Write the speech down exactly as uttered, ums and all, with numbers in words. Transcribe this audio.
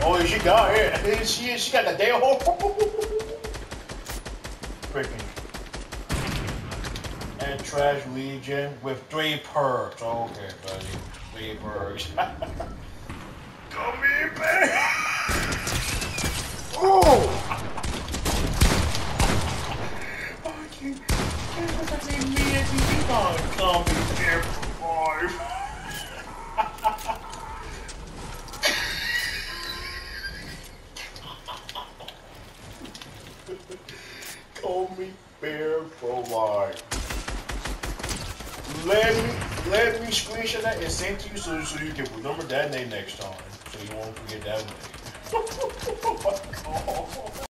Oh, she got it. She she got the damn hole. Freaking. And Trash Legion with three perks. Okay, buddy. Three perks. Come here, man. Oh! Oh, you. I think me and you gonna come here for five. Call me Bear for life. Let me let me screenshot that and send to you so, so you can remember that name next time. So you won't forget that name. Oh my god.